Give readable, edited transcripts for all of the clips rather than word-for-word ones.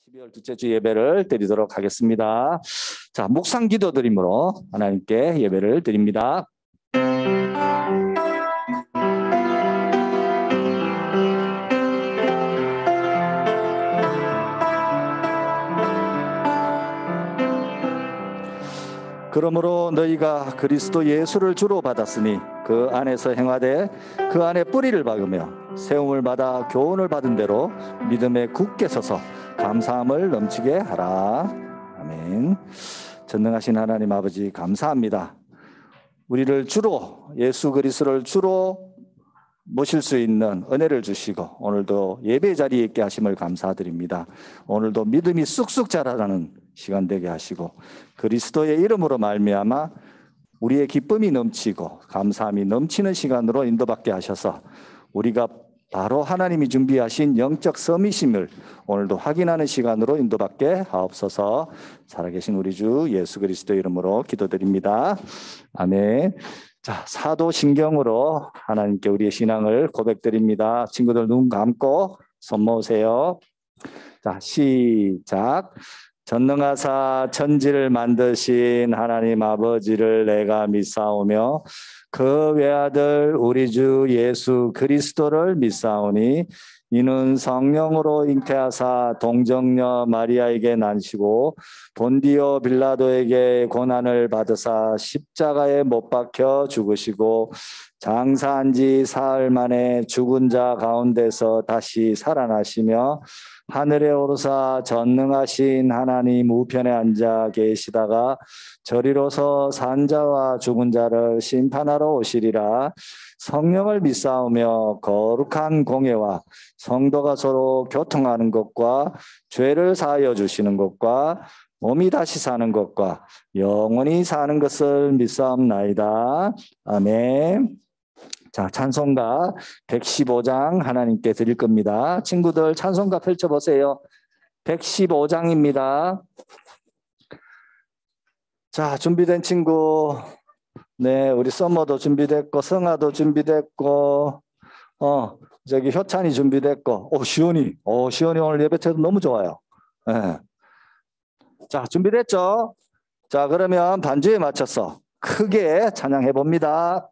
12월 둘째 주 예배를 드리도록 하겠습니다. 자, 묵상 기도 드림으로 하나님께 예배를 드립니다. 그러므로 너희가 그리스도 예수를 주로 받았으니 그 안에서 행하되 그 안에 뿌리를 박으며 세움을 받아 교훈을 받은 대로 믿음에 굳게 서서 감사함을 넘치게 하라. 아멘. 전능하신 하나님 아버지 감사합니다. 우리를 주로 예수 그리스도를 주로 모실 수 있는 은혜를 주시고 오늘도 예배 자리에 있게 하심을 감사드립니다. 오늘도 믿음이 쑥쑥 자라나는 시간 되게 하시고 그리스도의 이름으로 말미암아 우리의 기쁨이 넘치고 감사함이 넘치는 시간으로 인도받게 하셔서 우리가 바로 하나님이 준비하신 영적 섬이심을 오늘도 확인하는 시간으로 인도받게 하옵소서. 살아계신 우리 주 예수 그리스도 이름으로 기도드립니다. 아멘. 자, 사도신경으로 하나님께 우리의 신앙을 고백드립니다. 친구들 눈 감고 손 모으세요. 자, 시작. 전능하사 천지를 만드신 하나님 아버지를 내가 믿사오며 그 외아들 우리 주 예수 그리스도를 믿사오니 이는 성령으로 잉태하사 동정녀 마리아에게 난시고 본디오 빌라도에게 고난을 받으사 십자가에 못 박혀 죽으시고 장사한 지 사흘 만에 죽은 자 가운데서 다시 살아나시며 하늘에 오르사 전능하신 하나님 우편에 앉아 계시다가 저리로서 산 자와 죽은 자를 심판하러 오시리라. 성령을 믿사오며 거룩한 공예와 성도가 서로 교통하는 것과 죄를 사하여 주시는 것과 몸이 다시 사는 것과 영원히 사는 것을 믿사옵나이다. 아멘. 자, 찬송가 115장 하나님께 드릴 겁니다. 친구들 찬송가 펼쳐보세요. 115장입니다. 자, 준비된 친구. 네, 우리 썸머도 준비됐고 성아도 준비됐고 저기 효찬이 준비됐고 시온이 오늘 예배 태도 너무 좋아요. 네. 자, 준비됐죠? 자, 그러면 반주에 맞춰서 크게 찬양해 봅니다.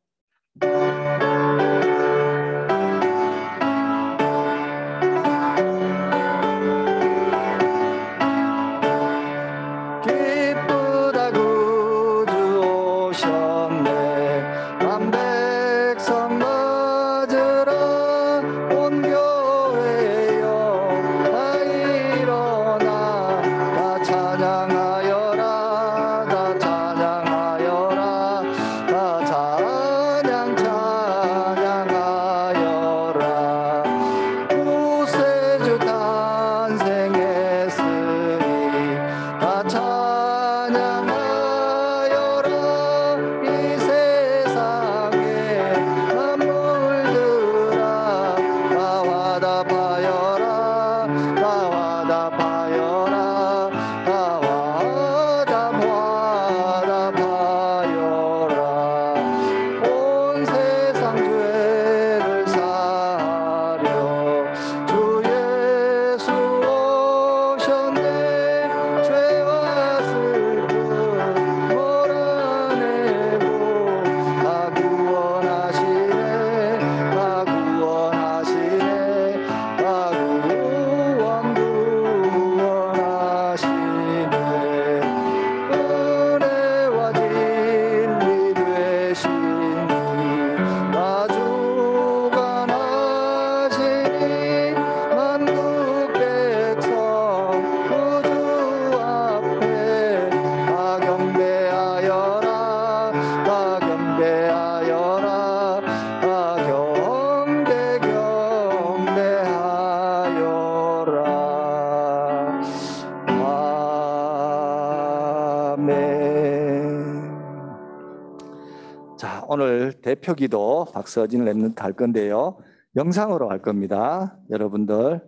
오늘 대표기도 박서진 랩런트 할 건데요. 영상으로 할 겁니다. 여러분들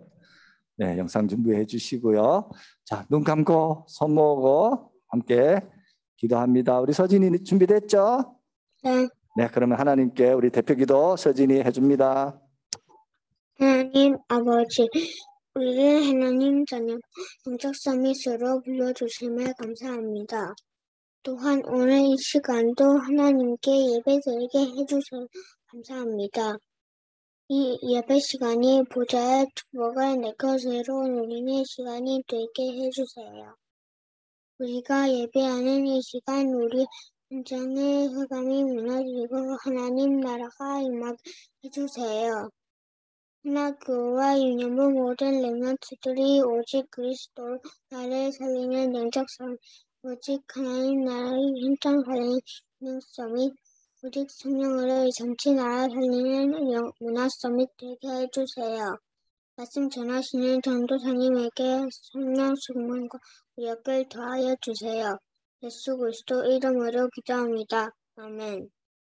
네, 영상 준비해 주시고요. 자, 눈 감고 손 모으고 함께 기도합니다. 우리 서진이 준비됐죠? 네. 네, 그러면 하나님께 우리 대표기도 서진이 해줍니다. 하나님 아버지, 우리를 하나님 자녀 영적 서밋으로 불러주심에 감사합니다. 또한 오늘 이 시간도 하나님께 예배드리게 해주셔서 감사합니다. 이 예배 시간이 보좌의 축복을 내 것으로 누리는 시간이 되게 해주세요. 우리가 예배하는 이 시간 우리 현장의 흑암이 무너지고 하나님 나라가 임하게 해주세요. 하나교회와 유년부 모든 렘넌트들이 오직 그리스도로 나를 살리는 영적 서밋, 오직 하나님 나라의 현장 살리는 서밋, 오직 성령으로 전체 나라 살리는 문화 서밋 되게 해주세요. 말씀 전하시는 전도사님에게 성령 충만과 위력을 더하여 주세요. 예수 그리스도 이름으로 기도합니다. 아멘.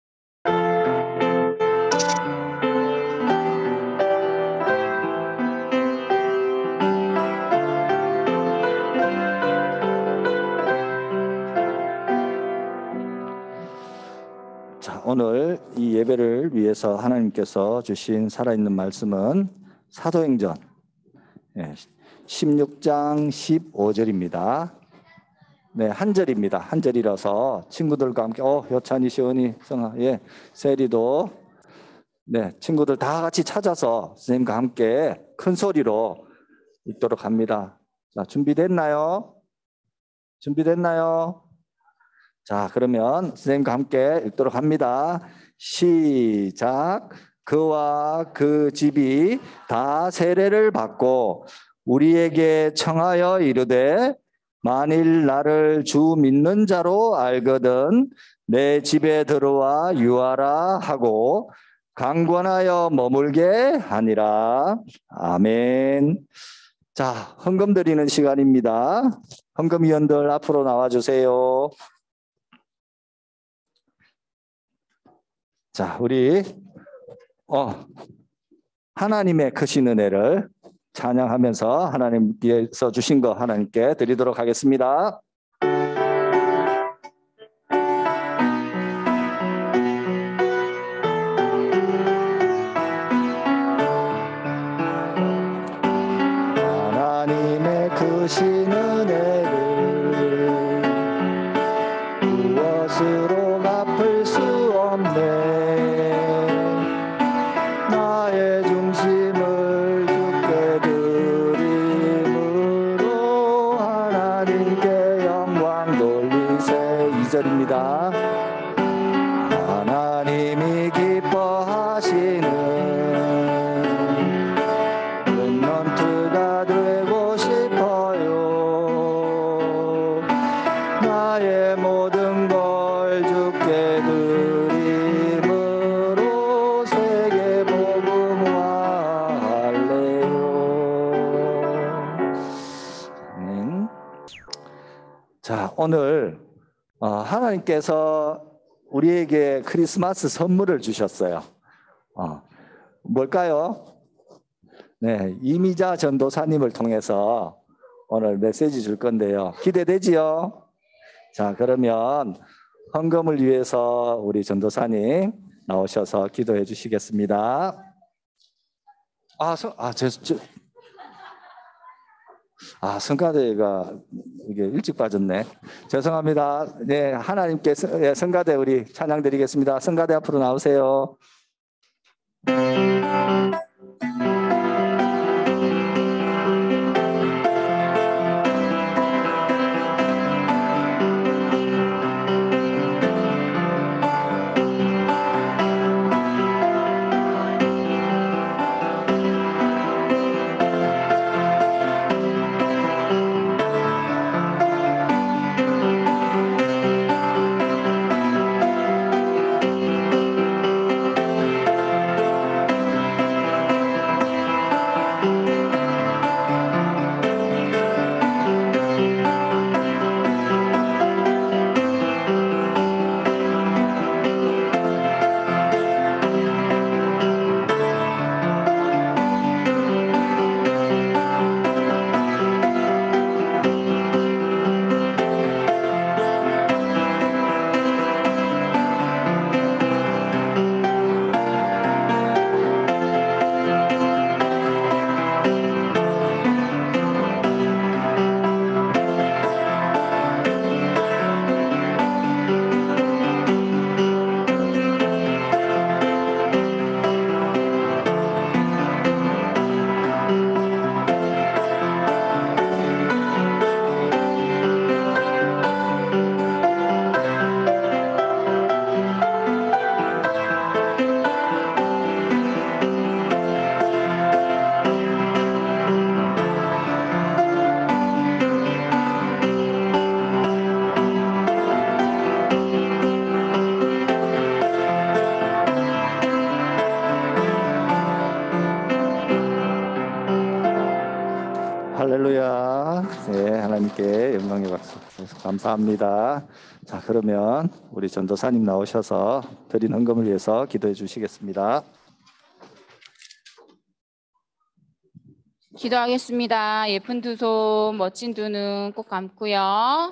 자, 오늘 이 예배를 위해서 하나님께서 주신 살아있는 말씀은 사도행전 16장 15절입니다. 네, 한 절입니다. 한 절이라서 친구들과 함께 효찬이, 시원이, 성아, 세리도 친구들 다 같이 찾아서 선생님과 함께 큰 소리로 읽도록 합니다. 자, 준비됐나요? 준비됐나요? 자, 그러면 선생님과 함께 읽도록 합니다. 시작. 그와 그 집이 다 세례를 받고 우리에게 청하여 이르되 만일 나를 주 믿는 자로 알거든 내 집에 들어와 유하라 하고 강권하여 머물게 하니라. 아멘. 자, 헌금 드리는 시간입니다. 헌금위원들 앞으로 나와주세요. 자, 우리 하나님의 크신 은혜를 찬양하면서 하나님께서 주신 거 하나님께 드리도록 하겠습니다. 하나님의 크신 은혜를 무엇으로 갚을 수 없네. 나의 중심을 주께 드림으로 하나님께 영광 돌리세. 2절입니다. 하나님이 기뻐하시는 렘넌트가 되고 싶어요. 나의 모든 걸 주께 드림으로 세계 복음화할래요. 아멘. 자, 오늘 하나님께서 우리에게 크리스마스 선물을 주셨어요. 뭘까요? 네, 이미자 전도사님을 통해서 오늘 메시지 줄 건데요. 기대되지요? 자, 그러면 헌금을 위해서 우리 전도사님 나오셔서 기도해 주시겠습니다. 성가대가 이게 일찍 빠졌네. 죄송합니다. 네, 하나님께 성가대 우리 찬양 드리겠습니다. 성가대 앞으로 나오세요. 할렐루야. 네, 하나님께 영광의 박수. 감사합니다. 자, 그러면 우리 전도사님 나오셔서 드린 헌금을 위해서 기도해 주시겠습니다. 기도하겠습니다. 예쁜 두 손, 멋진 두 눈 꼭 감고요.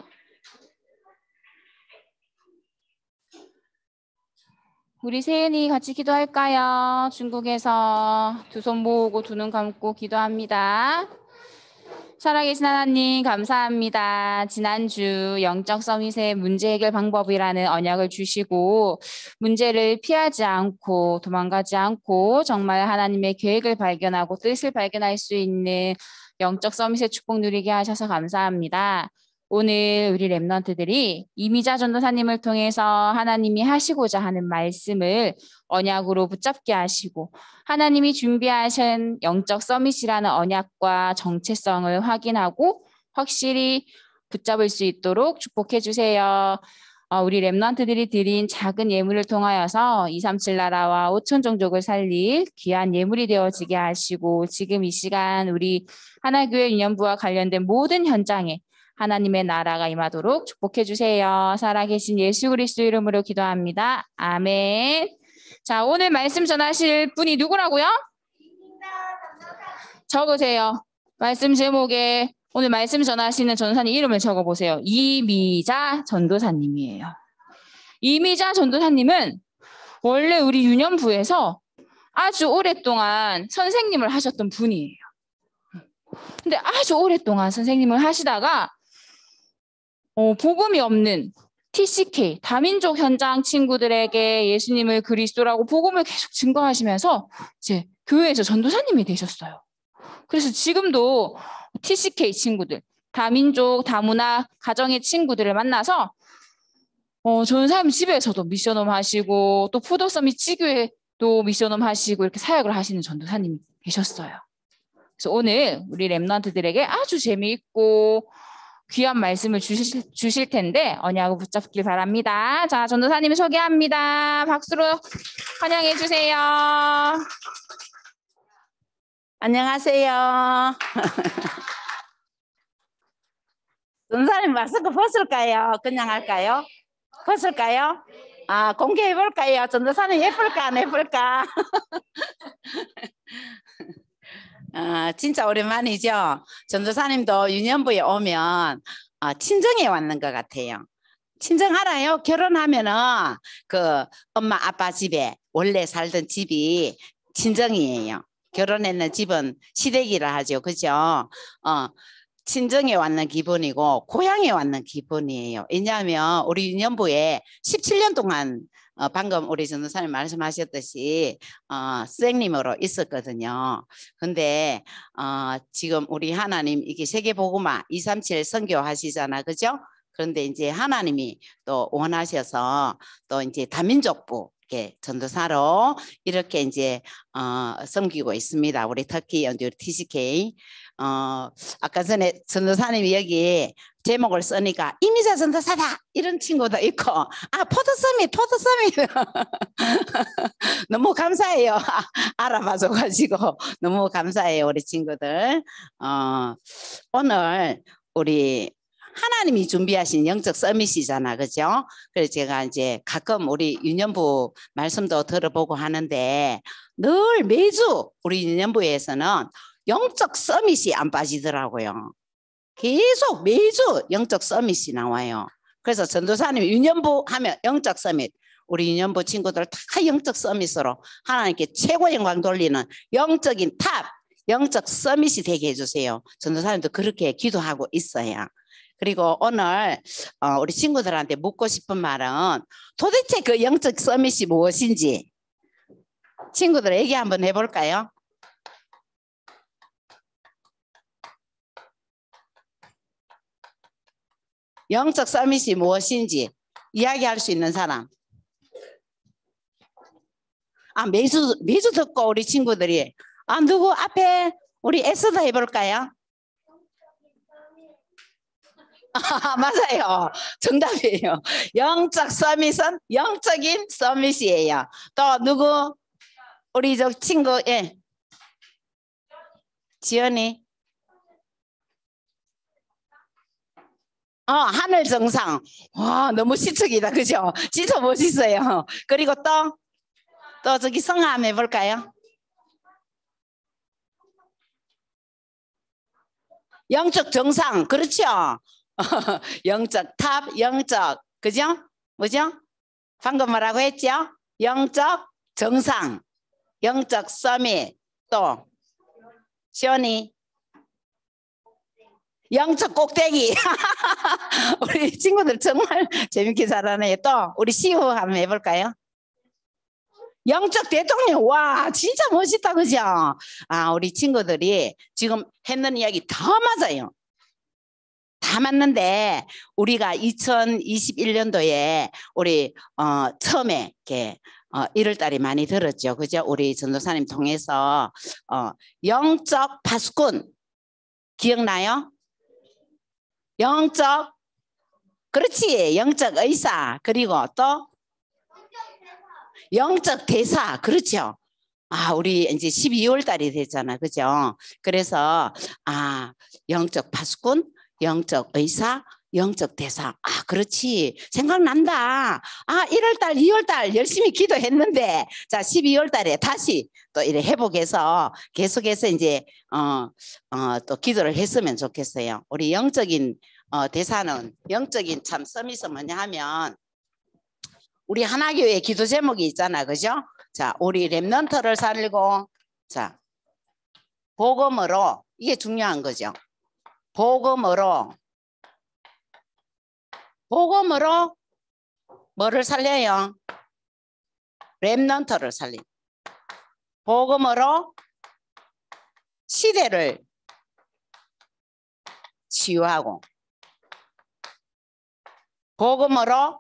우리 세은이 같이 기도할까요? 중국에서 두 손 모으고 두 눈 감고 기도합니다. 살아계신 하나님 감사합니다. 지난주 영적 서밋의 문제 해결 방법이라는 언약을 주시고 문제를 피하지 않고 도망가지 않고 정말 하나님의 계획을 발견하고 뜻을 발견할 수 있는 영적 서밋의 축복 누리게 하셔서 감사합니다. 오늘 우리 렘넌트들이 이미자 전도사님을 통해서 하나님이 하시고자 하는 말씀을 언약으로 붙잡게 하시고 하나님이 준비하신 영적 서밋이라는 언약과 정체성을 확인하고 확실히 붙잡을 수 있도록 축복해 주세요. 우리 렘넌트들이 드린 작은 예물을 통하여서 237 나라와 5천 종족을 살릴 귀한 예물이 되어지게 하시고 지금 이 시간 우리 하나교회 유년부와 관련된 모든 현장에 하나님의 나라가 임하도록 축복해 주세요. 살아계신 예수 그리스도 이름으로 기도합니다. 아멘. 자, 오늘 말씀 전하실 분이 누구라고요? 적으세요. 말씀 제목에 오늘 말씀 전하시는 전도사님 이름을 적어보세요. 이미자 전도사님이에요. 이미자 전도사님은 원래 우리 유년부에서 아주 오랫동안 선생님을 하셨던 분이에요. 근데 아주 오랫동안 선생님을 하시다가 복음이 없는 TCK, 다민족 현장 친구들에게 예수님을 그리스도라고 복음을 계속 증거하시면서 이제 교회에서 전도사님이 되셨어요. 그래서 지금도 TCK 친구들, 다민족, 다문화 가정의 친구들을 만나서 전도사님 집에서도 미션홈 하시고 또 푸드서밋 지교회도 미션홈 하시고 이렇게 사역을 하시는 전도사님이 계셨어요. 그래서 오늘 우리 렘넌트들에게 아주 재미있고 귀한 말씀을 주실 텐데 언약을 붙잡길 바랍니다. 자, 전도사님 소개합니다. 박수로 환영해 주세요. 안녕하세요. 전도사님 마스크 벗을까요? 그냥 할까요? 벗을까요? 공개해 볼까요? 전도사님 예쁠까 안 예쁠까? 진짜 오랜만이죠. 전도사님도 유년부에 오면 친정에 왔는 것 같아요. 친정 알아요? 결혼하면은 그 엄마 아빠 집에 원래 살던 집이 친정이에요. 결혼했는 집은 시댁이라 하죠. 그죠? 친정에 왔는 기분이고 고향에 왔는 기분이에요. 왜냐하면 우리 유년부에 17년 동안 방금 우리 전도사님 말씀하셨듯이 선생님으로 있었거든요. 근데 지금 우리 하나님 이게 세계복음화 237 선교하시잖아, 그죠? 그런데 이제 하나님이 또 원하셔서 또 이제 다민족부 이렇게 전도사로 이렇게 이제 섬기고 있습니다. 우리 터키 우리 TCK. 아까 전에 전도사님이 여기 제목을 쓰니까 이미자 전도사다 이런 친구도 있고 포도서밋 너무 감사해요. 알아봐줘 가지고 너무 감사해요. 우리 친구들. 오늘 우리 하나님이 준비하신 영적 서밋이잖아, 그죠? 그래서 제가 이제 가끔 우리 유년부 말씀도 들어보고 하는데 늘 매주 우리 유년부에서는 영적 서밋이 안 빠지더라고요. 계속 매주 영적 서밋이 나와요. 그래서 전도사님 유년부 하면 영적 서밋, 우리 유년부 친구들 다 영적 서밋으로 하나님께 최고 영광 돌리는 영적인 탑, 영적 서밋이 되게 해주세요. 전도사님도 그렇게 기도하고 있어요. 그리고 오늘 우리 친구들한테 묻고 싶은 말은 도대체 그 영적 서밋이 무엇인지 친구들 얘기 한번 해볼까요? 영적 서밋이 무엇인지 이야기할 수 있는 사람. 매주 듣고 우리 친구들이 누구 앞에 우리 에스더 해볼까요? 맞아요. 정답이에요. 영적 서밋은 영적인 서밋이에요. 또 누구? 우리 저 친구, 예. 지연이. 하늘 정상. 와, 너무 시적이다. 그죠? 진짜 멋있어요. 그리고 또 저기 성화 한번 해볼까요? 영적 정상. 그렇죠? 영적 탑, 영적. 그죠? 뭐죠? 방금 뭐라고 했죠? 영적 정상, 영적 서밋. 또 시온이 영적 꼭대기. 우리 친구들 정말 재밌게 잘하네요. 또 우리 시호 한번 해볼까요? 영적 대통령. 와, 진짜 멋있다. 그죠? 우리 친구들이 지금 했는 이야기 다 맞아요. 다 맞는데 우리가 2021년도에 우리 처음에 이렇게 1월달에 많이 들었죠. 그죠? 우리 전도사님 통해서 영적 파수꾼 기억나요? 영적, 그렇지, 영적 의사. 그리고 또 영적 대사. 그렇죠? 우리 이제 12월 달이 됐잖아. 그죠? 그래서 영적 파수꾼, 영적 의사, 영적 대사. 그렇지. 생각난다. 1월 달, 2월 달 열심히 기도했는데, 자, 12월 달에 다시 또 이래 회복해서 계속해서 이제 또 기도를 했으면 좋겠어요. 우리 영적인 대사는, 영적인 참 서밋은 뭐냐 하면, 우리 하나교회 기도 제목이 있잖아. 그죠? 자, 우리 렘넌트를 살리고, 자, 복음으로, 이게 중요한 거죠. 복음으로 뭐를 살려요? 렘넌트를 살린. 복음으로 시대를 치유하고, 복음으로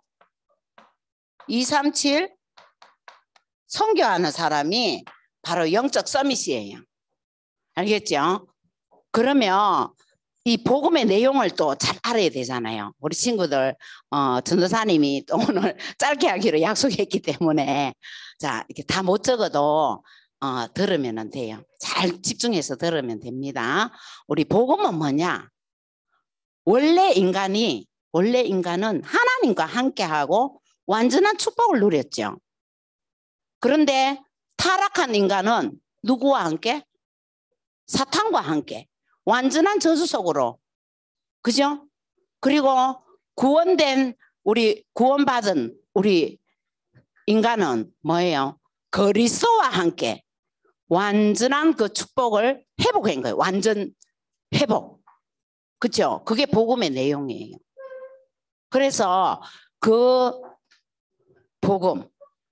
237 선교하는 사람이 바로 영적 서밋이에요. 알겠죠? 그러면 이 복음의 내용을 또 잘 알아야 되잖아요. 우리 친구들 전도사님이 또 오늘 짧게 하기로 약속했기 때문에 자, 이렇게 다 못 적어도 들으면 돼요. 잘 집중해서 들으면 됩니다. 우리 복음은 뭐냐? 원래 인간은 하나님과 함께하고 완전한 축복을 누렸죠. 그런데 타락한 인간은 누구와 함께? 사탄과 함께 완전한 저주 속으로. 그죠? 그리고 구원받은 우리 인간은 뭐예요? 그리스도와 함께 완전한 그 축복을 회복한 거예요. 완전 회복. 그렇죠? 그게 복음의 내용이에요. 그래서 그 복음이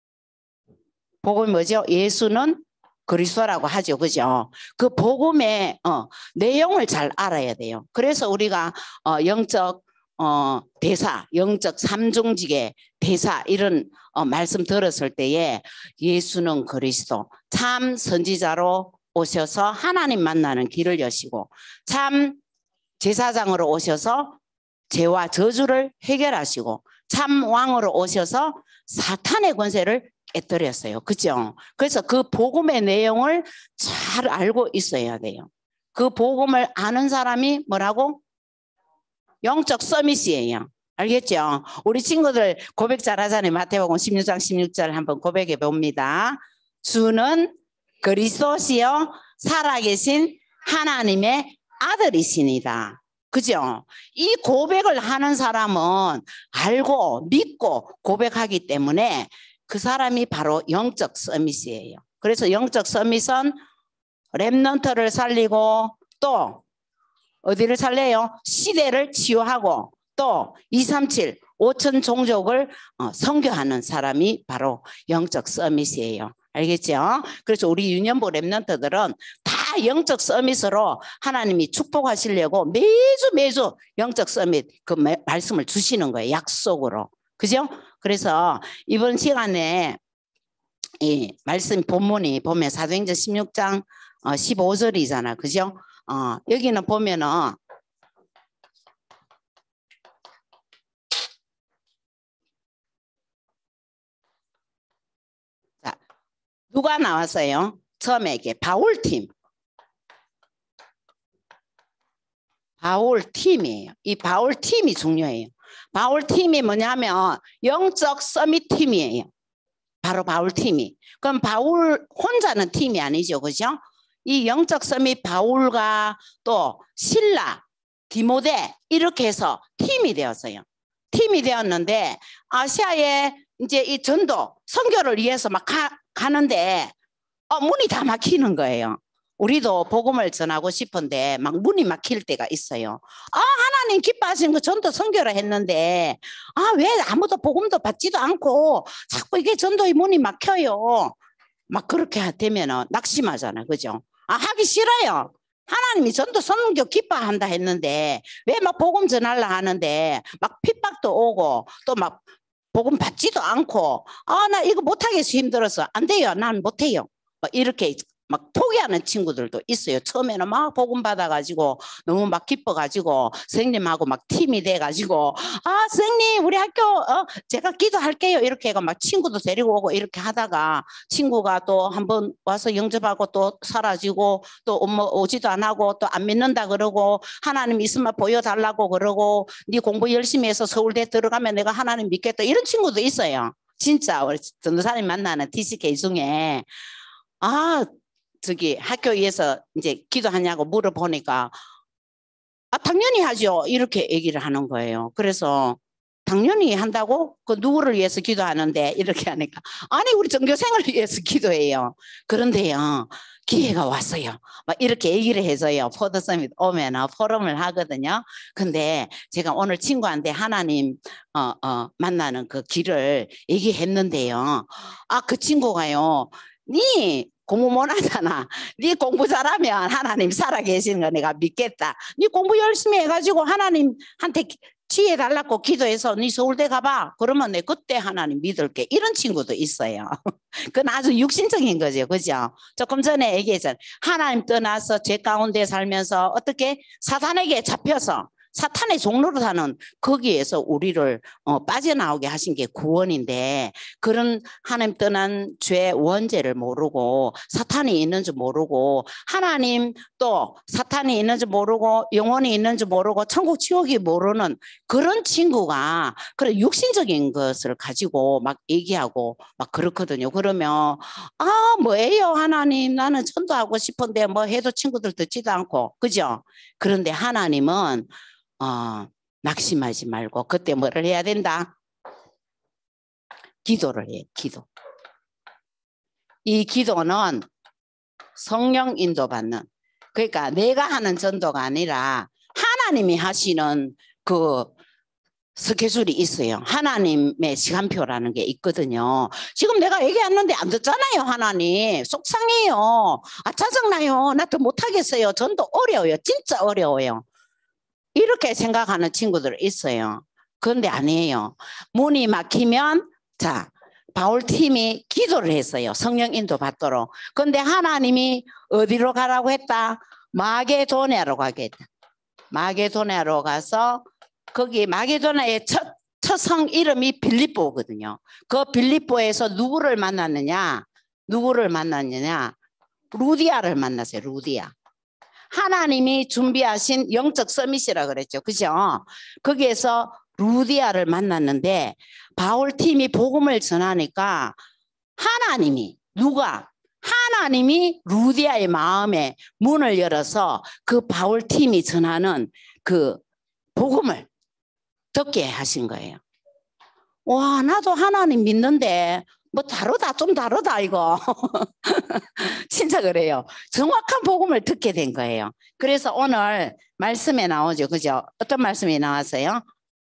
뭐죠? 예수는 그리스도라고 하죠. 그죠? 그 복음의 내용을 잘 알아야 돼요. 그래서 우리가 영적 대사, 영적 삼중직의 대사 이런 말씀 들었을 때에 예수는 그리스도, 참 선지자로 오셔서 하나님 만나는 길을 여시고, 참 제사장으로 오셔서 죄와 저주를 해결하시고, 참 왕으로 오셔서 사탄의 권세를 깨뜨렸어요. 그죠? 그래서 그 복음의 내용을 잘 알고 있어야 돼요. 그 복음을 아는 사람이 뭐라고? 영적 서밋이에요. 알겠죠? 우리 친구들 고백 잘하잖아요. 마태복음 16장 16절 한번 고백해 봅니다. 주는 그리스도시요 살아계신 하나님의 아들이시니다. 그죠? 이 고백을 하는 사람은 알고 믿고 고백하기 때문에 그 사람이 바로 영적 서밋이에요. 그래서 영적 서밋은 렘넌트를 살리고 또 어디를 살려요? 시대를 치유하고 또 237 5천 종족을 선교하는 사람이 바로 영적 서밋이에요. 알겠죠? 그래서 우리 유년부 렘넌트들은 다 영적 서밋으로 하나님이 축복하시려고 매주 영적 서밋 그 말씀을 주시는 거예요. 약속으로. 그죠? 그래서 이번 시간에 이 말씀 본문이 보면 사도행전 16장 15절이잖아. 그죠? 여기는 보면은 자, 누가 나왔어요? 처음에 이게 바울팀 바울 팀이에요. 이 바울 팀이 중요해요. 바울 팀이 뭐냐면 영적 서밋 팀이에요. 바로 바울 팀이. 그럼 바울 혼자는 팀이 아니죠. 그죠? 이 영적 서밋 바울과 또 실라, 디모데 이렇게 해서 팀이 되었어요. 팀이 되었는데 아시아에 이제 이 전도 선교를 위해서 막 가는데 문이 다 막히는 거예요. 우리도 복음을 전하고 싶은데 막 문이 막힐 때가 있어요. 하나님 기뻐하시는 거 전도 선교를 했는데 왜 아무도 복음도 받지도 않고 자꾸 이게 전도의 문이 막혀요. 막 그렇게 되면 낙심하잖아요. 그죠? 하기 싫어요. 하나님이 전도 선교 기뻐한다 했는데 왜 막 복음 전하려 하는데 막 핍박도 오고 또 막 복음 받지도 않고 나 이거 못하겠어 힘들어서 안 돼요. 난 못해요. 막 이렇게 막 포기하는 친구들도 있어요. 처음에는 막 복음 받아가지고 너무 막 기뻐가지고 선생님하고 막 팀이 돼가지고 선생님 우리 학교 제가 기도할게요 이렇게 해가 막 친구도 데리고 오고 이렇게 하다가 친구가 또 한번 와서 영접하고 또 사라지고 또 오지도 안 하고 또 안 믿는다 그러고 하나님 있으면 보여달라고 그러고 네 공부 열심히 해서 서울대 들어가면 내가 하나님 믿겠다 이런 친구도 있어요. 진짜 우리 전도사님 만나는 TCK 중에 저기 학교에서 이제 기도하냐고 물어보니까 당연히 하죠 이렇게 얘기를 하는 거예요. 그래서 당연히 한다고? 그 누구를 위해서 기도하는데 이렇게 하니까 아니 우리 전교생을 위해서 기도해요. 그런데요 기회가 왔어요. 막 이렇게 얘기를 해줘요. 포더 서밋 오면 포럼을 하거든요. 근데 제가 오늘 친구한테 하나님 만나는 그 길을 얘기했는데요. 그 친구가요 네 공부 못하잖아. 네 공부 잘하면 하나님 살아계시는 거 내가 믿겠다. 네 공부 열심히 해가지고 하나님한테 지혜 달라고 기도해서 네 서울대 가봐. 그러면 내 그때 하나님 믿을게. 이런 친구도 있어요. 그건 아주 육신적인 거죠. 그죠? 조금 전에 얘기했잖아요. 하나님 떠나서 죄 가운데 살면서 어떻게 사탄에게 잡혀서 사탄의 종로로 사는 거기에서 우리를 빠져나오게 하신 게 구원인데 그런 하나님 떠난 죄 원죄를 모르고 사탄이 있는 줄 모르고 하나님 또 사탄이 있는 줄 모르고 영혼이 있는 줄 모르고 천국 지옥이 모르는 그런 친구가 그런 육신적인 것을 가지고 막 얘기하고 막 그렇거든요. 그러면 뭐예요 하나님 나는 전도하고 싶은데 뭐 해도 친구들 듣지도 않고 그죠? 그런데 하나님은 낙심하지 말고 그때 뭐를 해야 된다? 기도를 해. 기도. 이 기도는 성령 인도받는 그러니까 내가 하는 전도가 아니라 하나님이 하시는 그 스케줄이 있어요. 하나님의 시간표라는 게 있거든요. 지금 내가 얘기했는데 안 듣잖아요. 하나님 속상해요. 짜증나요. 나 더 못하겠어요. 전도 어려워요. 진짜 어려워요. 이렇게 생각하는 친구들 있어요. 그런데 아니에요. 문이 막히면 바울팀이 기도를 했어요. 성령 인도 받도록. 그런데 하나님이 어디로 가라고 했다? 마게도냐로 가게 했다. 마게도냐로 가서 거기 마게도냐의 첫 성 이름이 빌립보거든요. 그 빌립보에서 누구를 만났느냐? 루디아를 만났어요. 루디아. 하나님이 준비하신 영적 서밋이라 그랬죠. 그죠? 거기에서 루디아를 만났는데 바울팀이 복음을 전하니까 하나님이 루디아의 마음에 문을 열어서 그 바울팀이 전하는 그 복음을 듣게 하신 거예요. 와, 나도 하나님 믿는데 뭐 좀 다르다 이거. 진짜 그래요. 정확한 복음을 듣게 된 거예요. 그래서 오늘 말씀에 나오죠. 그죠? 어떤 말씀이 나왔어요?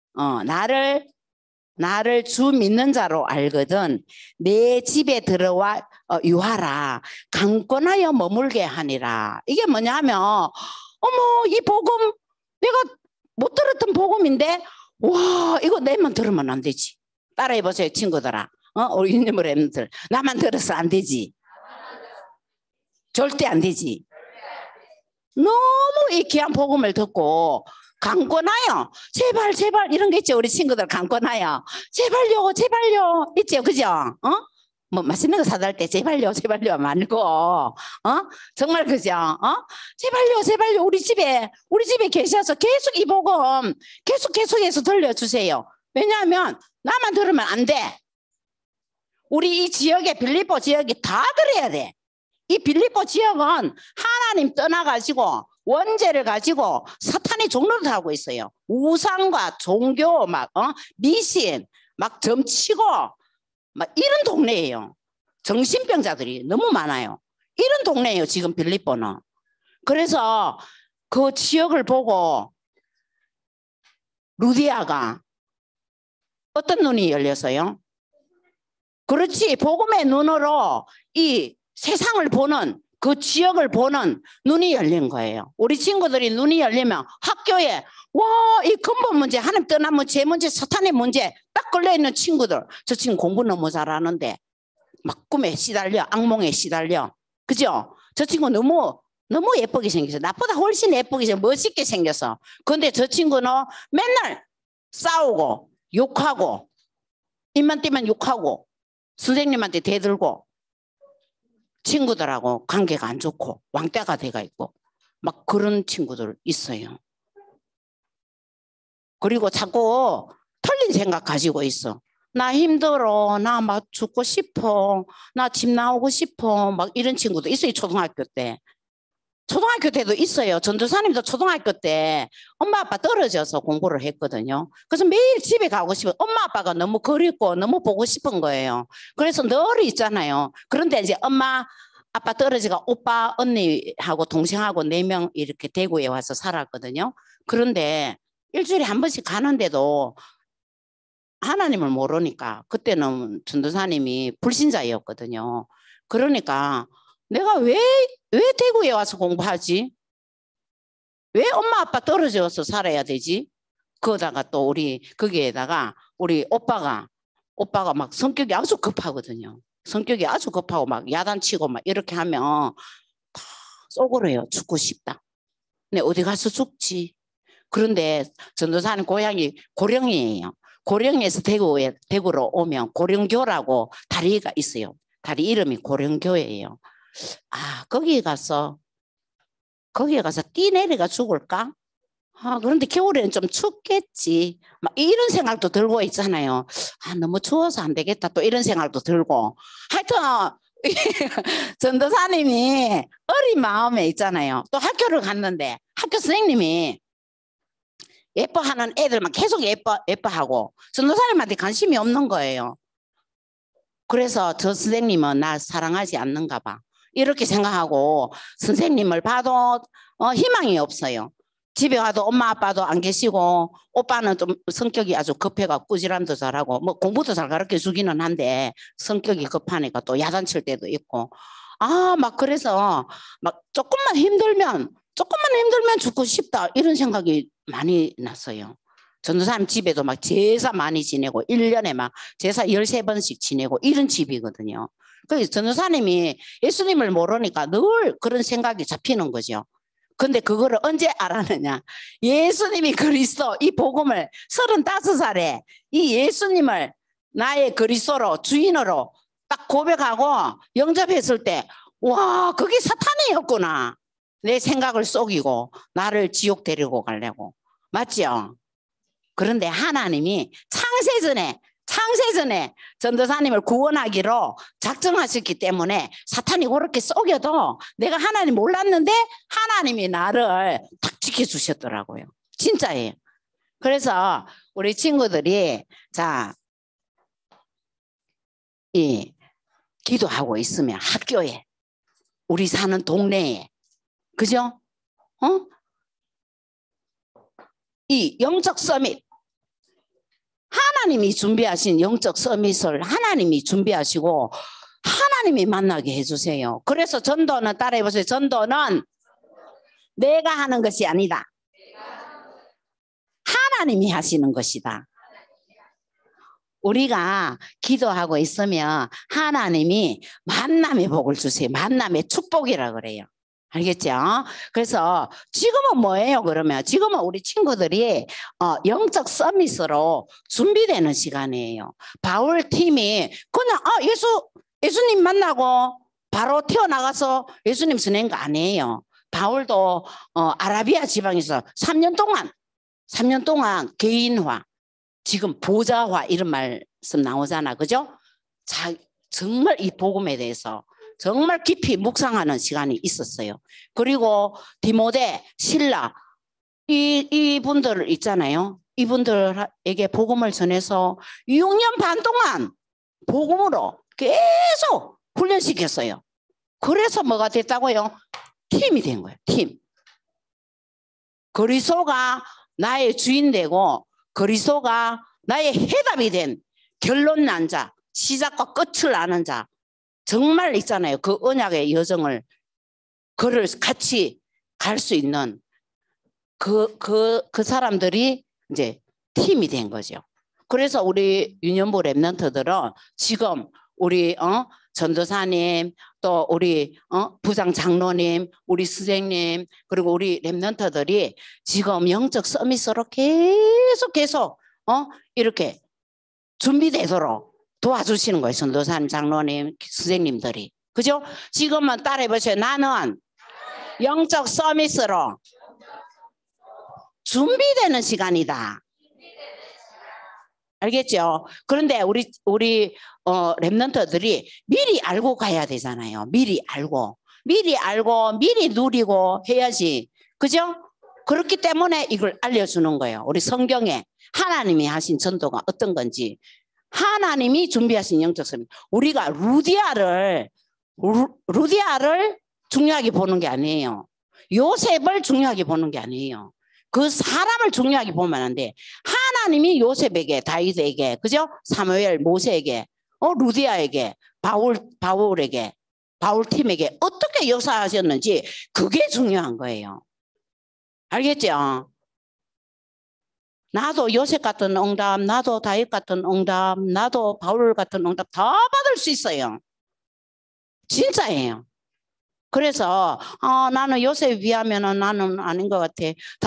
나를 주 믿는 자로 알거든 내 집에 들어와 유하라 강권하여 머물게 하니라. 이게 뭐냐면 이 복음 내가 못 들었던 복음인데 와 이거 내만 들으면 안 되지. 따라해 보세요 친구들아. 우리 유님을 했는들 나만 들어서 안 되지. 절대 안 되지. 너무 이 귀한 복음을 듣고 강권하여 제발 이런 게 있죠. 우리 친구들 강권하여 제발요 있죠. 그죠? 뭐 맛있는 거 사달 때 제발요 제발요 말고 정말 그죠? 제발요 제발요 우리 집에 계셔서 계속 이 복음 계속해서 들려주세요. 왜냐하면 나만 들으면 안 돼. 우리 이 지역에 빌립보 지역이 다 들어야 돼. 이 빌립보 지역은 하나님 떠나가지고 원죄를 가지고 사탄이 종로를 하고 있어요. 우상과 종교 미신 막 점치고 막 이런 동네예요. 정신병자들이 너무 많아요. 이런 동네예요 지금 빌립보는. 그래서 그 지역을 보고 루디아가 어떤 눈이 열렸어요? 그렇지. 복음의 눈으로 이 세상을 보는 그 지역을 보는 눈이 열린 거예요. 우리 친구들이 눈이 열리면 학교에 와, 이 근본 문제, 하나님 떠난 문제, 제 문제, 사탄의 문제 딱 걸려있는 친구들. 저 친구 공부 너무 잘하는데 막 꿈에 시달려, 악몽에 시달려. 그죠? 저 친구 너무 예쁘게 생겼어. 나보다 훨씬 예쁘게 생겼어. 멋있게 생겼어. 그런데 저 친구는 맨날 싸우고 욕하고 입만 떼면 욕하고 선생님한테 대들고 친구들하고 관계가 안 좋고 왕따가 돼가 있고 막 그런 친구들 있어요. 그리고 자꾸 틀린 생각 가지고 있어. 나 힘들어. 나 막 죽고 싶어. 나 집 나오고 싶어. 막 이런 친구도 있어요. 초등학교 때. 초등학교 때도 있어요. 전도사님도 초등학교 때 엄마 아빠 떨어져서 공부를 했거든요. 그래서 매일 집에 가고 싶어요. 엄마 아빠가 너무 그립고 너무 보고 싶은 거예요. 그래서 늘 있잖아요. 그런데 이제 엄마 아빠 떨어지가 오빠 언니하고 동생하고 4명 이렇게 대구에 와서 살았거든요. 그런데 일주일에 한 번씩 가는데도 하나님을 모르니까 그때는 전도사님이 불신자였거든요. 그러니까 내가 왜 대구에 와서 공부하지? 왜 엄마 아빠 떨어져서 살아야 되지? 그러다가 또 거기에다가 우리 오빠가 막 성격이 아주 급하거든요. 성격이 아주 급하고 막 야단치고 막 이렇게 하면 다 쏘그려요. 죽고 싶다. 근데 어디 가서 죽지? 그런데 전도사님 고향이 고령이에요. 고령에서 대구로 오면 고령교라고 다리가 있어요. 다리 이름이 고령교예요. 아, 거기에 가서 뛰내리가 죽을까? 그런데 겨울에는 좀 춥겠지. 막 이런 생각도 들고 있잖아요. 너무 추워서 안 되겠다. 또 이런 생각도 들고. 하여튼 전도사님이 어린 마음에 있잖아요. 또 학교를 갔는데 학교 선생님이 예뻐하는 애들만 계속 예뻐하고 전도사님한테 관심이 없는 거예요. 그래서 저 선생님은 날 사랑하지 않는가 봐. 이렇게 생각하고 선생님을 봐도 희망이 없어요. 집에 가도 엄마 아빠도 안 계시고 오빠는 좀 성격이 아주 급해가 꾸지람도 잘하고 뭐 공부도 잘 가르쳐 주기는 한데 성격이 급하니까 또 야단칠 때도 있고 막 그래서 막 조금만 힘들면 죽고 싶다 이런 생각이 많이 났어요. 전도사님 집에도 막 제사 많이 지내고 1년에 막 제사 13번씩 지내고 이런 집이거든요. 그래서 전도사님이 예수님을 모르니까 늘 그런 생각이 잡히는 거죠. 근데 그거를 언제 알았느냐? 예수님이 그리스도 이 복음을 35살에 이 예수님을 나의 그리스도로 주인으로 딱 고백하고 영접했을 때 와, 그게 사탄이었구나. 내 생각을 속이고 나를 지옥 데리고 가려고. 맞죠? 그런데 하나님이 창세전에 전도사님을 구원하기로 작정하셨기 때문에 사탄이 그렇게 속여도 내가 하나님 몰랐는데 하나님이 나를 딱 지켜주셨더라고요. 진짜예요. 그래서 우리 친구들이 기도하고 있으면 학교에 우리 사는 동네에 그죠? 이 영적 서밋 하나님이 준비하신 영적 서밋을 하나님이 준비하시고 하나님이 만나게 해주세요. 그래서 전도는 따라해보세요. 전도는 내가 하는 것이 아니다. 하나님이 하시는 것이다. 우리가 기도하고 있으면 하나님이 만남의 복을 주세요. 만남의 축복이라 그래요. 알겠죠? 그래서 지금은 뭐예요? 그러면 지금은 우리 친구들이 영적 서밋으로 준비되는 시간이에요. 바울 팀이 그냥 예수 예수님 만나고 바로 튀어나가서 예수님 지낸 거 아니에요. 바울도 아라비아 지방에서 3년 동안 개인화, 지금 보좌화 이런 말씀 나오잖아. 그죠? 정말 이 복음에 대해서 정말 깊이 묵상하는 시간이 있었어요. 그리고 디모데, 실라 이분들 있잖아요. 이분들에게 복음을 전해서 6년 반 동안 복음으로 계속 훈련시켰어요. 그래서 뭐가 됐다고요? 팀이 된 거예요. 팀. 그리스도가 나의 주인 되고 그리스도가 나의 해답이 된 결론 난 자, 시작과 끝을 아는 자, 정말 있잖아요. 그 언약의 여정을 그를 같이 갈 수 있는 그 사람들이 이제 팀이 된 거죠. 그래서 우리 유년부 랩런트들은 지금 우리 전도사님, 또 우리 부장 장로님, 우리 선생님, 그리고 우리 랩런트들이 지금 영적 서밋으로 계속 이렇게 준비되도록 도와주시는 거예요. 전도사님, 장로님, 선생님들이. 그죠? 지금은 따라해 보세요. 나는 영적 서밋으로 준비되는 시간이다. 알겠죠? 그런데 우리 랩런트들이 미리 알고 가야 되잖아요. 미리 알고 미리 누리고 해야지. 그죠? 그렇기 때문에 이걸 알려주는 거예요. 우리 성경에 하나님이 하신 전도가 어떤 건지, 하나님이 준비하신 영적 서밋. 우리가 루디아를 중요하게 보는 게 아니에요. 요셉을 중요하게 보는 게 아니에요. 그 사람을 중요하게 보면 안 돼. 하나님이 요셉에게, 다윗에게, 그죠? 사무엘, 모세에게, 루디아에게, 바울에게, 바울팀에게 어떻게 역사하셨는지 그게 중요한 거예요. 알겠죠? 나도 요셉 같은 응답, 나도 다윗 같은 응답, 나도 바울 같은 응답 다 받을 수 있어요. 진짜예요. 그래서 나는 요셉에 비하면 나는 아닌 것 같아.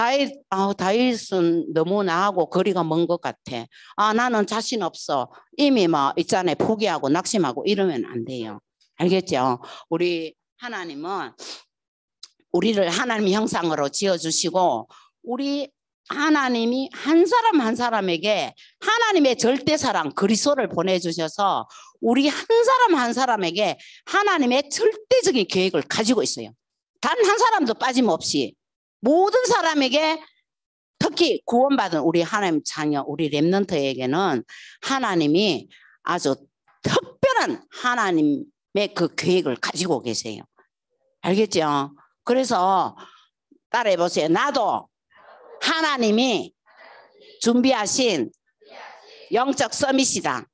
다윗은 너무 나하고 거리가 먼 것 같아. 나는 자신 없어. 이미 있잖아요. 포기하고 낙심하고 이러면 안 돼요. 알겠죠? 우리 하나님은 우리를 하나님 형상으로 지어주시고, 우리 하나님이 한 사람 한 사람에게 하나님의 절대 사랑 그리스도를 보내주셔서 우리 한 사람 한 사람에게 하나님의 절대적인 계획을 가지고 있어요. 단 한 사람도 빠짐없이 모든 사람에게, 특히 구원받은 우리 하나님 자녀, 우리 랩런트에게는 하나님이 아주 특별한 하나님의 그 계획을 가지고 계세요. 알겠죠? 그래서 따라해 보세요. 나도 하나님이 준비하신 영적 서밋이다.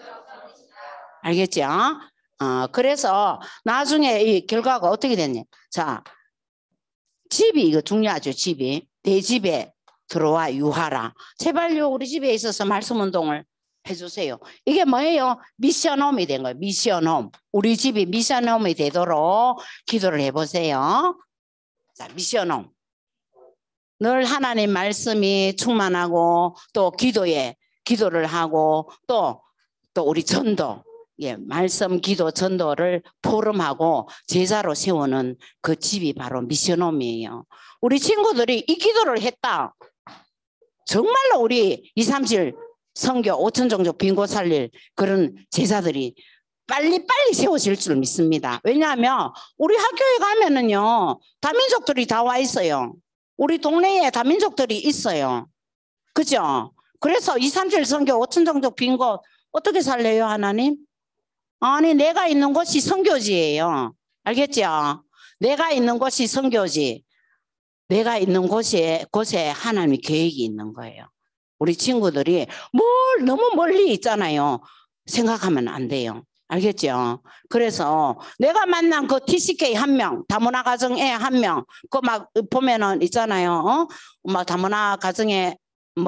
알겠죠? 그래서 나중에 이 결과가 어떻게 됐냐? 자, 집이 이거 중요하죠. 집이 내 집에 들어와 유하라. 제발요, 우리 집에 있어서 말씀 운동을 해주세요. 이게 뭐예요? 미션홈이 된 거예요. 미션홈. 우리 집이 미션홈이 되도록 기도를 해보세요. 자, 미션홈. 늘 하나님 말씀이 충만하고, 또 기도를 하고, 또 우리 전도, 말씀, 기도, 전도를 포럼하고 제자로 세우는 그 집이 바로 미션홈이에요. 우리 친구들이 이 기도를 했다. 정말로 우리 237 선교 5천 종족 빈곳 살릴 그런 제자들이 빨리빨리 세워질 줄 믿습니다. 왜냐하면 우리 학교에 가면은요, 다민족들이 다 와 있어요. 우리 동네에 다민족들이 있어요. 그죠? 그래서 237 선교 5천 종족 빈곳 어떻게 살려요, 하나님? 아니, 내가 있는 곳이 선교지예요. 알겠죠? 내가 있는 곳이 선교지. 내가 있는 곳에 하나님의 계획이 있는 거예요. 우리 친구들이 너무 멀리 있잖아요. 생각하면 안 돼요. 알겠죠? 그래서 내가 만난 그 TCK 한 명, 다문화 가정에 한 명, 그 막 보면은 있잖아요. 막 다문화 가정에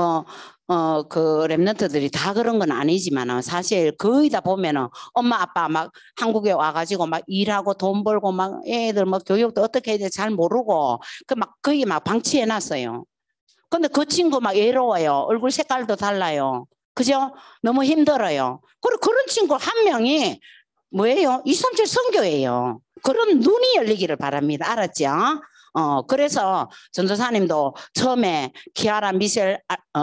그 랩런트들이 다 그런 건 아니지만 사실 거의 다 보면은 엄마 아빠 막 한국에 와가지고 막 일하고 돈 벌고 막 애들 뭐 교육도 어떻게 해야 돼 잘 모르고 거의 막 방치해 놨어요. 근데 그 친구 막 외로워요. 얼굴 색깔도 달라요. 그죠? 너무 힘들어요. 그리고 그런 친구 한 명이 뭐예요? 237 선교예요. 그런 눈이 열리기를 바랍니다. 알았죠? 그래서 전도사님도 처음에 키아라 미셸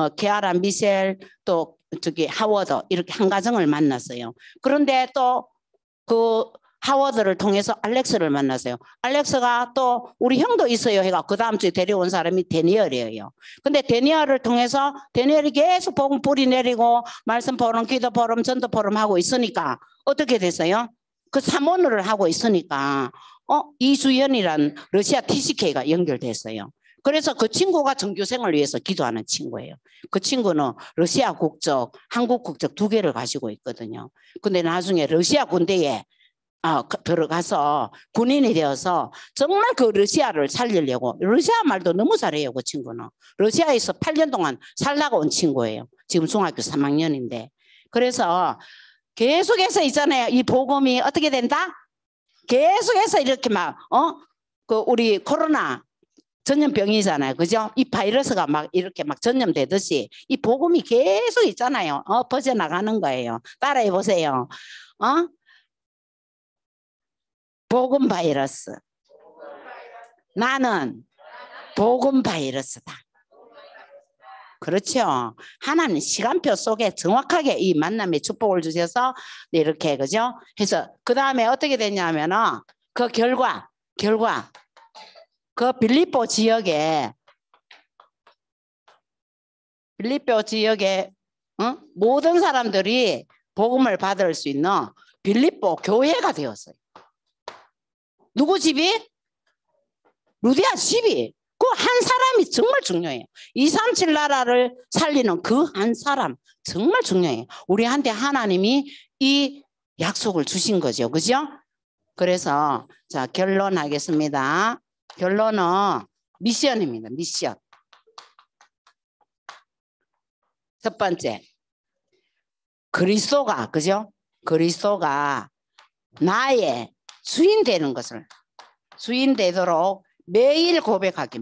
또 저기 하워드 이렇게 한 가정을 만났어요. 그런데 또 그 하워드를 통해서 알렉스를 만났어요. 알렉스가 또 우리 형도 있어요. 해가 그 다음 주에 데려온 사람이 데니엘이에요. 근데 데니엘을 통해서 데니엘이 계속 복음 뿌리 내리고 말씀 포럼, 기도 포럼, 전도 포럼 하고 있으니까 어떻게 됐어요? 그 사모를 하고 있으니까 이주연이란 러시아 TCK가 연결됐어요. 그래서 그 친구가 정규생을 위해서 기도하는 친구예요. 그 친구는 러시아 국적, 한국 국적 2개를 가지고 있거든요. 근데 나중에 러시아 군대에 들어가서 군인이 되어서 정말 그 러시아를 살리려고, 러시아 말도 너무 잘해요. 그 친구는 러시아에서 8년 동안 살다가 온 친구예요. 지금 중학교 3학년인데 그래서 계속해서 있잖아요. 이 복음이 어떻게 된다? 계속해서 이렇게 그 우리 코로나 전염병이잖아요. 그죠? 이 바이러스가 막 이렇게 막 전염되듯이 이 복음이 계속 있잖아요. 퍼져나가는 거예요. 따라해 보세요. 복음 바이러스. 나는 복음 바이러스다. 그렇죠. 하나님 시간표 속에 정확하게 이 만남의 축복을 주셔서 이렇게 그죠? 해서 그 다음에 어떻게 됐냐면은 그 결과 그 빌립보 지역에 모든 사람들이 복음을 받을 수 있는 빌립보 교회가 되었어요. 누구 집이? 루디아 집이. 그 한 사람이 정말 중요해요. 237 나라를 살리는 그 한 사람 정말 중요해요. 우리한테 하나님이 이 약속을 주신 거죠. 그죠? 그래서 자 결론하겠습니다. 결론은 미션입니다. 미션. 첫 번째, 그리스도가 그죠? 그리스도가 나의 주인 되는 것을 주인 되도록 매일 고백하기.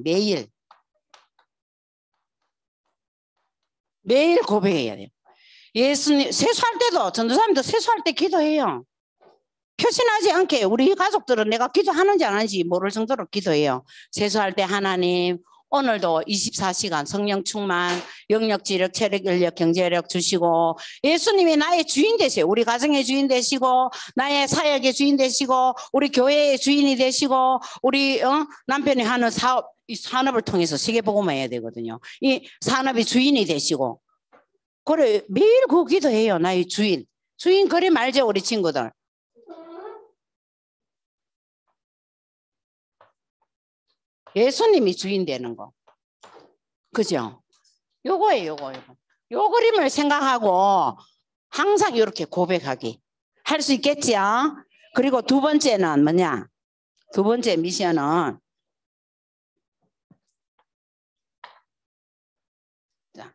매일 고백해야 돼요. 예수님 세수할 때도 전도사님도 세수할 때 기도해요. 표신하지 않게 우리 가족들은 내가 기도하는지 안 하는지 모를 정도로 기도해요. 세수할 때 하나님 오늘도 24시간 성령 충만, 영력, 지력, 체력, 인력, 경제력 주시고 예수님이 나의 주인 되세요. 우리 가정의 주인 되시고 나의 사역의 주인 되시고 우리 교회의 주인이 되시고 우리 남편이 하는 사업, 이 산업을 통해서 세계복음화 해야 되거든요. 이 산업의 주인이 되시고 그래 매일 그 기도해요. 나의 주인. 주인 그래 말죠 우리 친구들. 예수님이 주인 되는 거. 그죠? 요거예요, 요거. 요 그림을 생각하고 항상 이렇게 고백하기. 할 수 있겠지요? 그리고 두 번째는 뭐냐? 두 번째 미션은 자,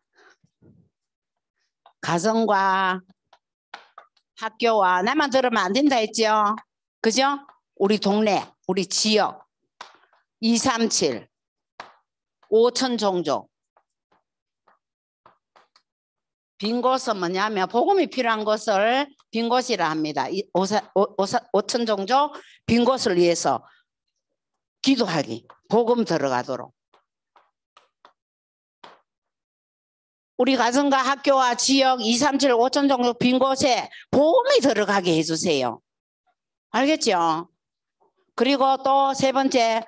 가정과 학교와 나만 들으면 안 된다 했죠? 그죠? 우리 동네, 우리 지역 237 5천 종족 빈 곳은 뭐냐면 복음이 필요한 것을 빈 곳이라 합니다. 5천 종족 빈 곳을 위해서 기도하기. 복음 들어가도록. 우리 가정과 학교와 지역 237 5천 종족 빈 곳에 복음이 들어가게 해주세요. 알겠죠? 그리고 또 세 번째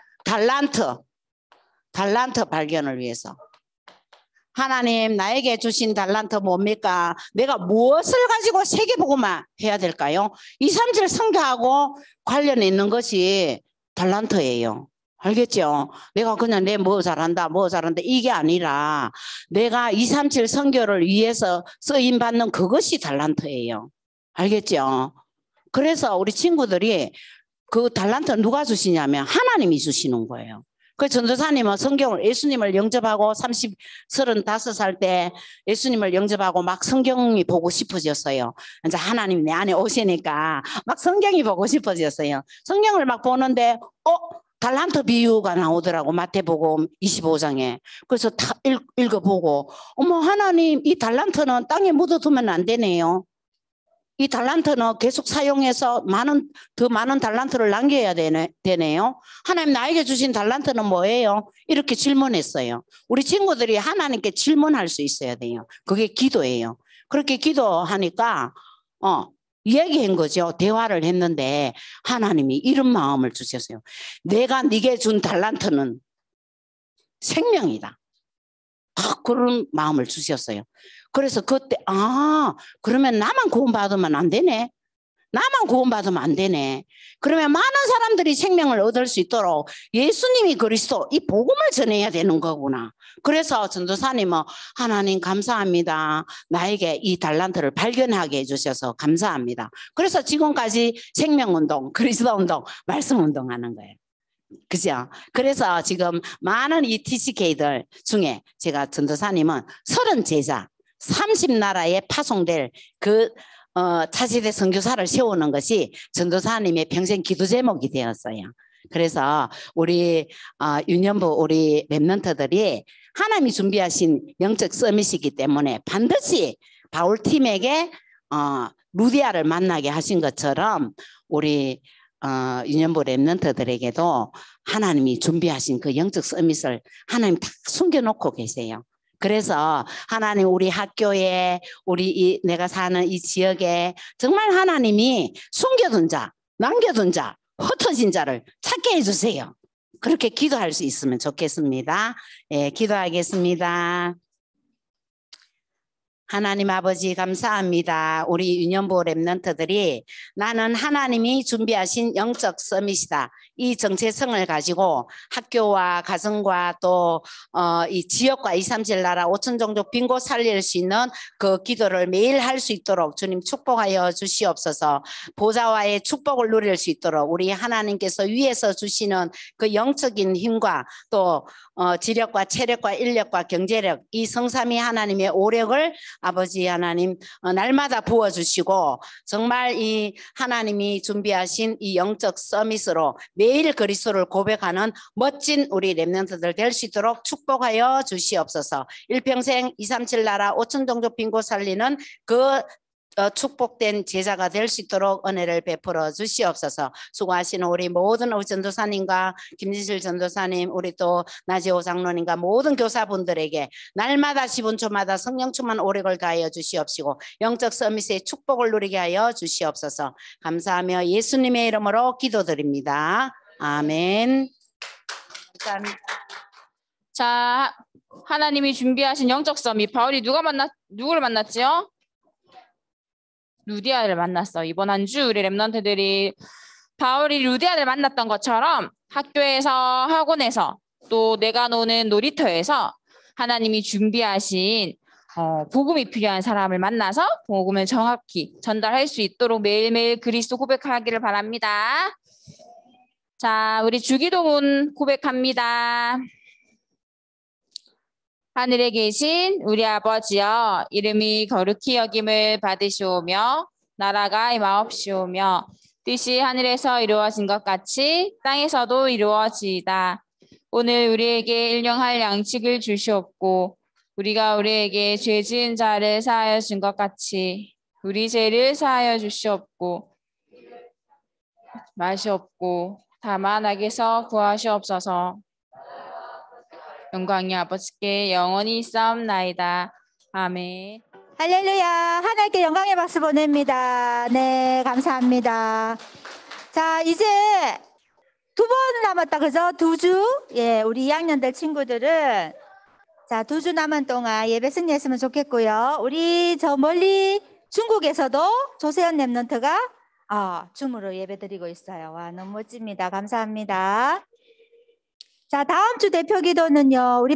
달란트 발견을 위해서. 하나님 나에게 주신 달란트 뭡니까? 내가 무엇을 가지고 세계복음화 해야 될까요? 237 선교하고 관련 있는 것이 달란트예요. 알겠죠? 내가 그냥 내 뭐 잘한다 이게 아니라 내가 237 선교를 위해서 쓰임받는 그것이 달란트예요. 알겠죠? 그래서 우리 친구들이 그 달란트 누가 주시냐면 하나님이 주시는 거예요. 그 전도사님은 성경을 예수님을 영접하고 35살 때 예수님을 영접하고 막 성경이 보고 싶어졌어요. 이제 하나님 내 안에 오시니까 막 성경이 보고 싶어졌어요. 성경을 막 보는데 달란트 비유가 나오더라고. 마태복음 25장에. 그래서 다 읽어보고 어머 하나님 이 달란트는 땅에 묻어두면 안 되네요. 이 달란트는 계속 사용해서 더 많은 달란트를 남겨야 되네요. 하나님 나에게 주신 달란트는 뭐예요? 이렇게 질문했어요. 우리 친구들이 하나님께 질문할 수 있어야 돼요. 그게 기도예요. 그렇게 기도하니까 얘기한 거죠. 대화를 했는데 하나님이 이런 마음을 주셨어요. 내가 네게 준 달란트는 생명이다. 그런 마음을 주셨어요. 그래서 그때 그러면 나만 구원받으면 안 되네. 나만 구원받으면 안 되네. 그러면 많은 사람들이 생명을 얻을 수 있도록 예수님이 그리스도 이 복음을 전해야 되는 거구나. 그래서 전도사님은 하나님 감사합니다. 나에게 이 달란트를 발견하게 해주셔서 감사합니다. 그래서 지금까지 생명운동, 그리스도운동, 말씀운동 하는 거예요. 그죠? 그래서 지금 많은 이 TCK들 중에 제가 전도사님은 30 제자 30나라에 파송될 차세대 선교사를 세우는 것이 전도사님의 평생 기도 제목이 되었어요. 그래서 우리 유년부 우리 랩런트들이 하나님이 준비하신 영적 서밋이기 때문에 반드시 바울팀에게 루디아를 만나게 하신 것처럼 우리 유년부 랩런트들에게도 하나님이 준비하신 그 영적 서밋을 하나님 다 숨겨놓고 계세요. 그래서 하나님 우리 학교에 내가 사는 이 지역에 정말 하나님이 숨겨둔 자, 남겨둔 자, 흩어진 자를 찾게 해주세요. 그렇게 기도할 수 있으면 좋겠습니다. 예, 기도하겠습니다. 하나님 아버지 감사합니다. 우리 유년부 랩런트들이 나는 하나님이 준비하신 영적 서밋이다. 이 정체성을 가지고 학교와 가정과 또 이 지역과 237 나라 5천 종족 빈 곳 살릴 수 있는 그 기도를 매일 할 수 있도록 주님 축복하여 주시옵소서. 보좌와의 축복을 누릴 수 있도록 우리 하나님께서 위에서 주시는 그 영적인 힘과 또 지력과 체력과 인력과 경제력 이 성삼위 하나님의 오력을 아버지 하나님 날마다 부어주시고 정말 이 하나님이 준비하신 이 영적 서밋으로 매일 그리스도를 고백하는 멋진 우리 랩런트들 될 수 있도록 축복하여 주시옵소서. 일평생 237 나라 5천 종족 빈 곳 살리는 그 축복된 제자가 될 수 있도록 은혜를 베풀어 주시옵소서. 수고하시는 우리 모든 우리 전도사님과 김진실 전도사님 우리 또 나지호 장로님과 모든 교사분들에게 날마다 10분초마다 성령 충만 오력을 가하여 주시옵시고 영적 서밋의 축복을 누리게 하여 주시옵소서. 감사하며 예수님의 이름으로 기도드립니다. 아멘. 감사합니다. 자, 하나님이 준비하신 영적 서밋 바울이 누구를 만났지요? 루디아를 만났어. 이번 한 주 우리 랩런트들이 바울이 루디아를 만났던 것처럼 학교에서 학원에서 또 내가 노는 놀이터에서 하나님이 준비하신 복음이 필요한 사람을 만나서 복음을 정확히 전달할 수 있도록 매일매일 그리스도 고백하기를 바랍니다. 자, 우리 주기도문 고백합니다. 하늘에 계신 우리 아버지여, 이름이 거룩히 여김을 받으시오며 나라가 임하옵시오며 뜻이 하늘에서 이루어진 것 같이 땅에서도 이루어지이다. 오늘 우리에게 일용할 양식을 주시옵고 우리가 우리에게 죄 지은 자를 사하여 준 것 같이 우리 죄를 사하여 주시옵고 마시옵고 다만 악에서 구하시옵소서. 영광이 아버지께 영원히 있사옵나이다. 아멘. 할렐루야. 하나님께 영광의 박수 보냅니다. 네, 감사합니다. 자, 이제 2번 남았다. 그죠? 2주. 예, 우리 2학년들 친구들은 자, 2주 남은 동안 예배 승리했으면 좋겠고요. 우리 저 멀리 중국에서도 조세현 랩런트가 줌으로 예배 드리고 있어요. 와, 너무 멋집니다. 감사합니다. 자, 다음 주 대표 기도는요. 우리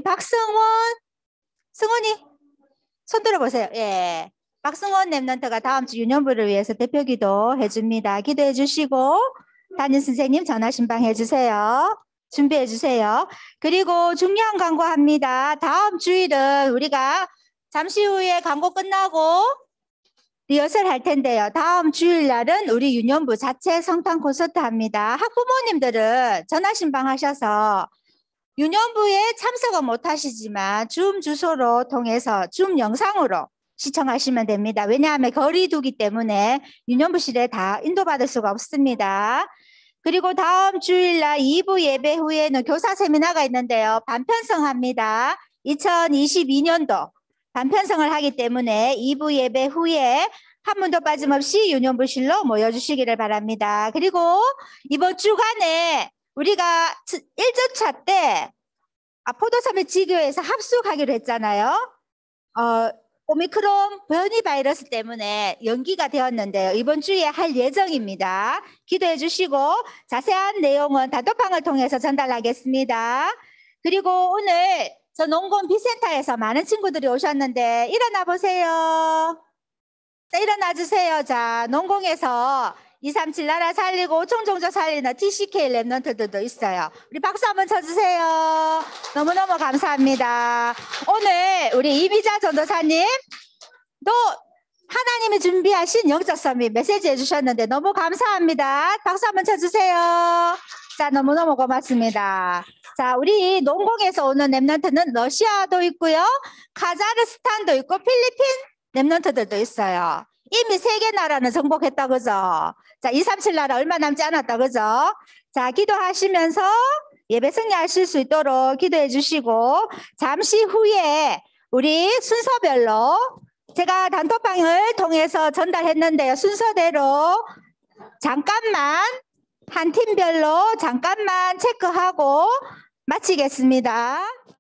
승원이 손 들어보세요. 예, 박승원 랩런트가 다음 주 유년부를 위해서 대표 기도 해줍니다. 기도해 주시고 담임 선생님 전화 신방해 주세요. 준비해 주세요. 그리고 중요한 광고합니다. 다음 주일은 우리가 잠시 후에 광고 끝나고 리허설 할 텐데요. 다음 주일 날은 우리 유년부 자체 성탄 콘서트 합니다. 학부모님들은 전화 신방하셔서 유년부에 참석은 못 하시지만 줌 주소로 통해서 줌 영상으로 시청하시면 됩니다. 왜냐하면 거리두기 때문에 유년부실에 다 인도받을 수가 없습니다. 그리고 다음 주일날 2부 예배 후에는 교사 세미나가 있는데요. 반편성합니다. 2022년도 반편성을 하기 때문에 2부 예배 후에 한 분도 빠짐없이 유년부실로 모여주시기를 바랍니다. 그리고 이번 주간에 우리가 1주차 때 포도섬의 지교에서 합숙하기로 했잖아요. 오미크론 변이 바이러스 때문에 연기가 되었는데요. 이번 주에 할 예정입니다. 기도해 주시고 자세한 내용은 단톡방을 통해서 전달하겠습니다. 그리고 오늘 저 농곤 비센터에서 많은 친구들이 오셨는데 일어나 보세요. 자, 일어나 주세요. 자, 농공에서 237 나라 살리고 오총종족 살리는 TCK 랩런트들도 있어요. 우리 박수 한번 쳐주세요. 너무너무 감사합니다. 오늘 우리 이미자 전도사님 또 하나님이 준비하신 영적 서밋 메시지 해주셨는데 너무 감사합니다. 박수 한번 쳐주세요. 자, 너무너무 고맙습니다. 자, 우리 농공에서 오는 랩런트는 러시아도 있고요. 카자흐스탄도 있고 필리핀 랩런트들도 있어요. 이미 3개 나라는 정복했다 그죠? 자, 237 나라 얼마 남지 않았다 그죠? 자, 기도하시면서 예배 승리하실 수 있도록 기도해 주시고 잠시 후에 우리 순서별로 제가 단톡방을 통해서 전달했는데요. 순서대로 잠깐만 한 팀별로 잠깐만 체크하고 마치겠습니다.